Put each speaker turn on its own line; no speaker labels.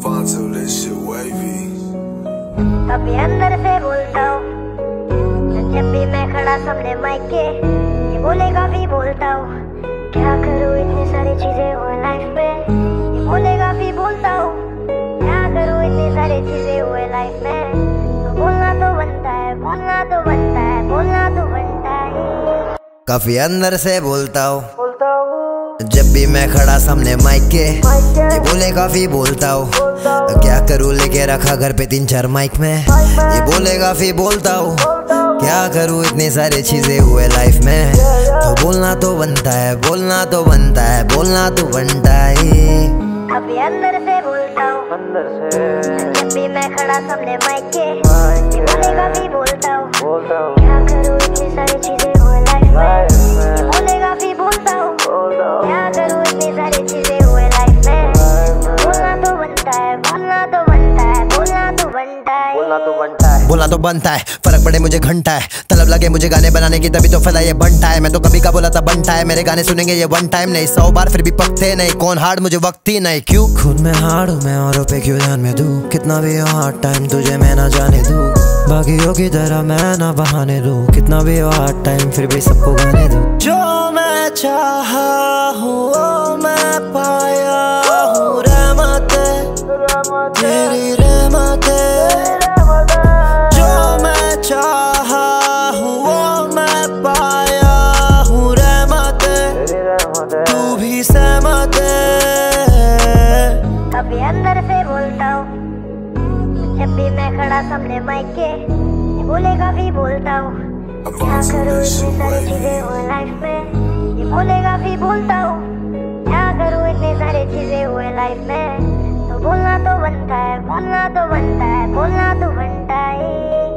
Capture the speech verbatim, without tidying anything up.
Alfonso, this shit wavy.
कभी अंदर से बोलता हूँ जब भी मैं खड़ा सामने माइक के, ये बोलेगा भी बोलता हूँ क्या करूँ इतनी सारी चीजें हुए लाइफ में। ये बोलेगा भी बोलता हूँ क्या करूँ इतनी सारी चीजें हुए लाइफ में। तो बोलना तो बनता है, बोलना तो बनता है, बोलना तो बनता है।
काफी अंदर से बोलता हूँ जब भी मैं खड़ा सामने माइक के, ये बोले काफी बोलता हूँ क्या करूँ लेके रखा घर पे तीन चार माइक में। ये बोले काफी बोलता हूँ क्या करूँ इतनी सारी चीजें हुए लाइफ में। तो बोलना तो बनता है, बोलना तो बनता है, बोलना तो बनता है।
काफी अंदर से बोलता हूँ जब भी मैं खड़ा सामने माइक के, ये बोले काफी बोलता हूँ क्या करूँ इतनी सारी चीजें हुए लाइफ में। ये बोले काफी बोलता हूँ क्या करूँ इतनी सारी चीजें हुए लाइफ में। बोलना तो बनता है, बोलना तो बनता है, बोलना तो बनता है, बोलना तो बनता है,
बोलना तो बनता है। फर्क पड़े मुझे घंटा है, तलब लगे मुझे गाने बनाने की तभी तो फैला ये बनता है। मैं तो कभी का बोला था बनता है, मेरे गाने सुनेंगे ये वन टाइम नहीं सौ बार फिर भी पकते नहीं। कौन हार्ड मुझे वक्त ही नहीं, क्यों खुद में हार्ड हूँ मैं औरों पे क्यों ध्यान में दूं। कितना भी हो हार्ड टाइम तुझे मैं ना जाने दूं, बाकियों की तरह मैं ना बहाने दूं। कितना भी हो हार्ड टाइम फिर भी सबको गाने दूं। जो मैं चाहा हूँ वो मैं पाया हूँ, रहमते तेरी रहमते। जो मैं चाहा हूँ वो मैं पाया हूँ, रहमते तू भी सहमत है।
कभी अंदर से बोलता हूँ जब भी मैं खड़ा सामने माइक के, ये बोलेगा भी बोलता हूँ क्या करूँ इतनी सारी चीजें हुए लाइफ में। ये बोलेगा भी बोलता हूँ क्या करूँ इतनी सारी चीजें हुए लाइफ में। तो बोलना तो बनता है, बोलना तो बनता है, बोलना तो बनता है।